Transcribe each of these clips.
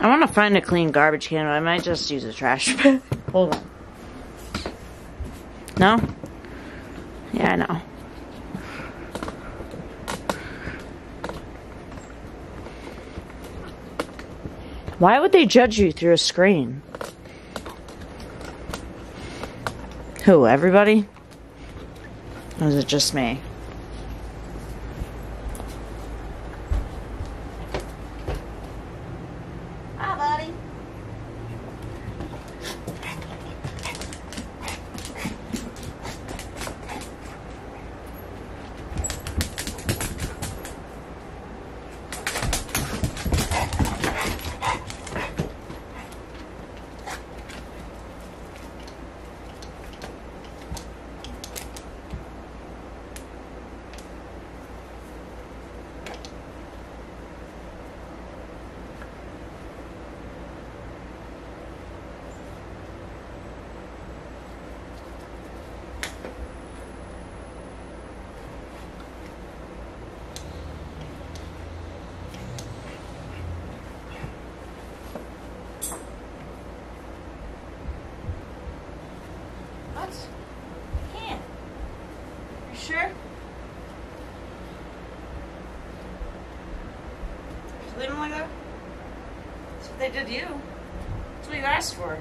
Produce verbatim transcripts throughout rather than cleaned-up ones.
I want to find a clean garbage can, but I might just use a trash bin. Hold on. No? Yeah, I know. Why would they judge you through a screen? Who, everybody? Or is it just me? Hi, buddy. What? Can't. You sure? Just leave them like that? That's what they did to you. That's what you asked for.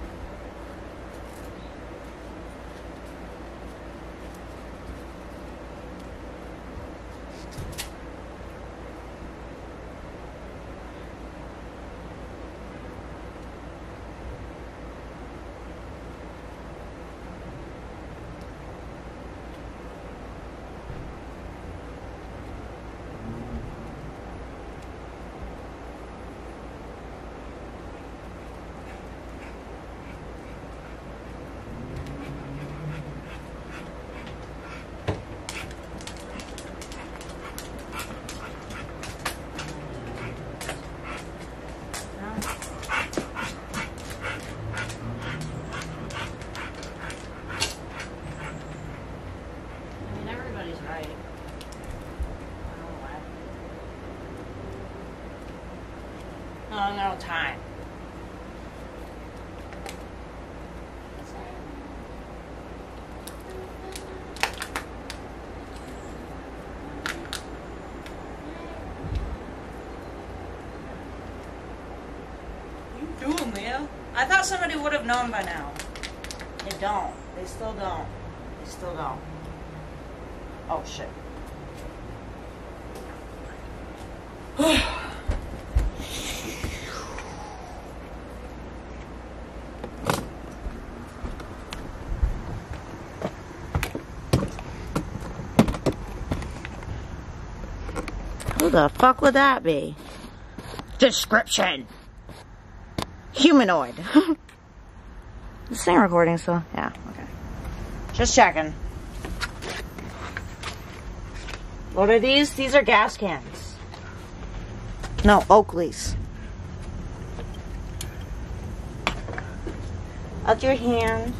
Right. Oh, no time. What are you doing, Leah? I thought somebody would have known by now. They don't. They still don't. They still don't. Oh, shit. Who the fuck would that be? Description. Humanoid. Is this thing recording still? Yeah, okay. Just checking. What are these? These are gas cans. No, Oakleys. Out your hand.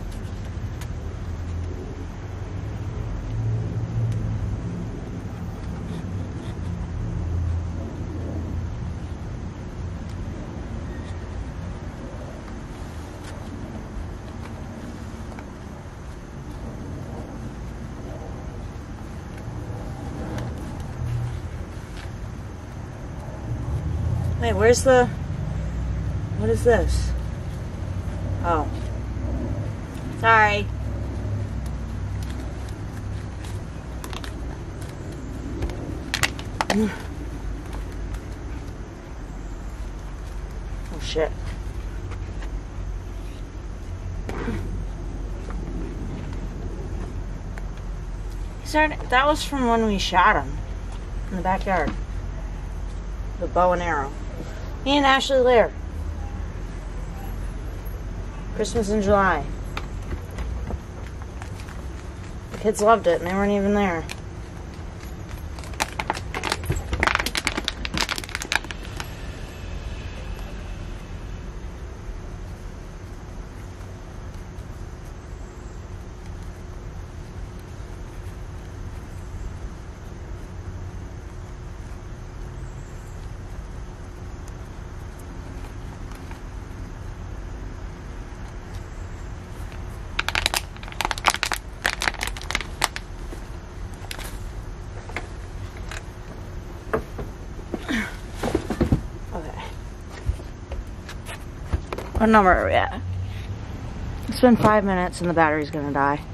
Wait, where's the... What is this? Oh. Sorry. Oh, shit. Started, that was from when we shot him. In the backyard. The bow and arrow. Me and Ashley Lair. Christmas in July. The kids loved it and they weren't even there. What number are we at? It's been five minutes and the battery's gonna die.